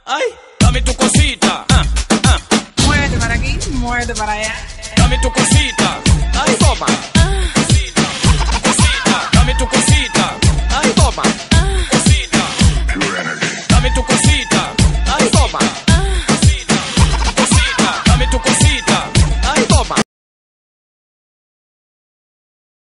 Ay, dame tu cosita. Muévete para aquí, muévete para allá. Dame tu cosita.